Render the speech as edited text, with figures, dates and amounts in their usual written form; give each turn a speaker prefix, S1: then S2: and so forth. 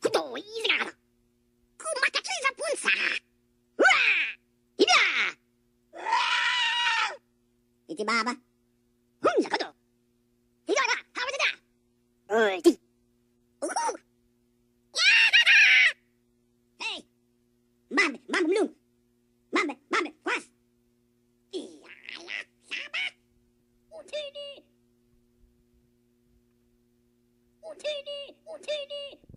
S1: Kudo, izgada. Kumakatliza punca. Ida. Iti baba. Hunza kudo. Ida da, hawa da. Oi, ti. Hey. Mambe, mambe mlung. Mambe, mambe, kwas. Iya, ya, sabat. Utini. Utini, utini.